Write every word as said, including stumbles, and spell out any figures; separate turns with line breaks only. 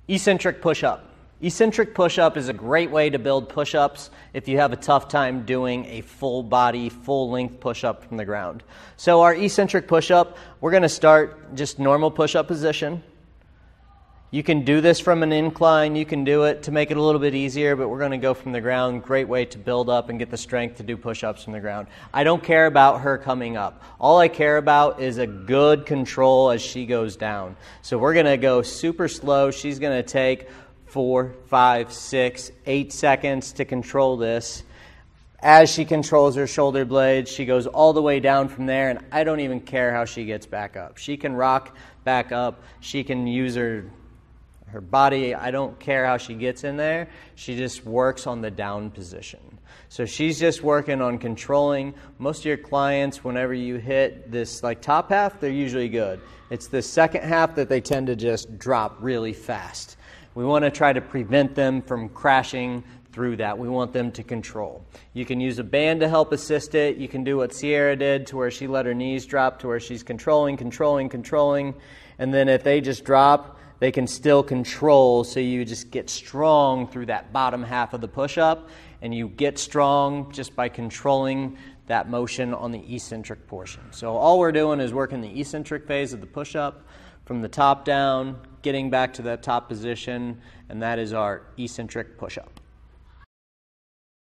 Eccentric push-up. Eccentric push-up is a great way to build push-ups if you have a tough time doing a full body, full length push-up from the ground. So our eccentric push-up, we're going to start just normal push-up position. You can do this from an incline, you can do it to make it a little bit easier, but we're going to go from the ground. Great way to build up and get the strength to do push-ups from the ground. I don't care about her coming up. All I care about is a good control as she goes down. So we're going to go super slow. She's going to take four, five, six, eight seconds to control this. As she controls her shoulder blades, she goes all the way down from there, and I don't even care how she gets back up. She can rock back up. She can use her her body. I don't care how she gets in there. She just works on the down position. So she's just working on controlling. Most of your clients, whenever you hit this like top half, they're usually good. It's the second half that they tend to just drop really fast. We want to try to prevent them from crashing through that. We want them to control. You can use a band to help assist it. You can do what Sierra did to where she let her knees drop to where she's controlling, controlling, controlling. And then if they just drop, they can still control, so you just get strong through that bottom half of the push-up, and you get strong just by controlling that motion on the eccentric portion. So all we're doing is working the eccentric phase of the push-up from the top down, getting back to that top position, and that is our eccentric push-up.